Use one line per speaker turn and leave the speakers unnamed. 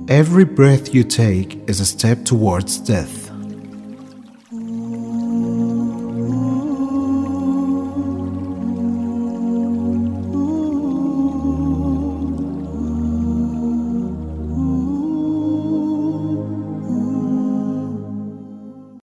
Every breath you take is a step towards death.